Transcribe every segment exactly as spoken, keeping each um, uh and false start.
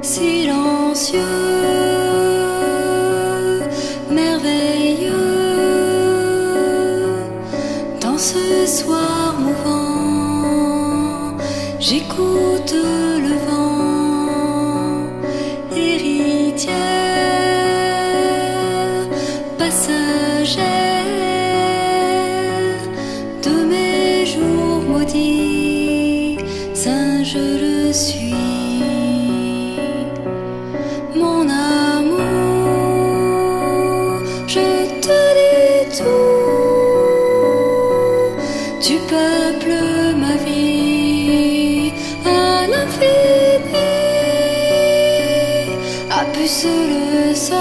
silencieux, merveilleux, dans ce soir mouvant, j'écoute le vent, héritière, passagère de mes jours maudits, saint je le suis. Mon amour, je te dis tout, tu peuples ma vie à l'infini, abuse le sort,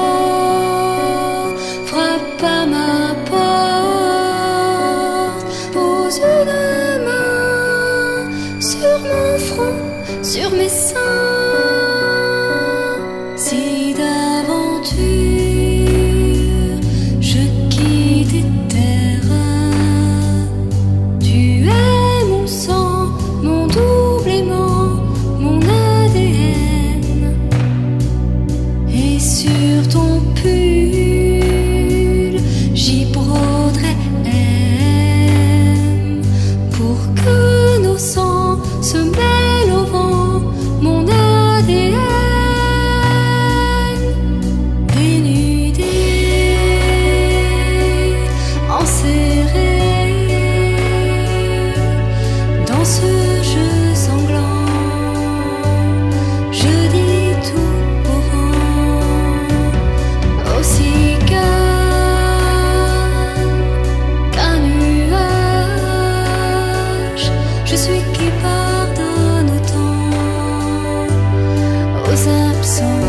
frappe à ma porte, pose une main sur mon front, sur mes seins. Si d'aventure je quitte tes terrains, tu es mon sang, mon double aimant, mon A D N, et sur ton pull j'y broderai M pour que nos sangs se mêlent au vent, mon A D N. Dans ce jeu sanglant, je dis tout au vent, aussi calme qu'un nuage. Je suis qui pardonne autant aux absents.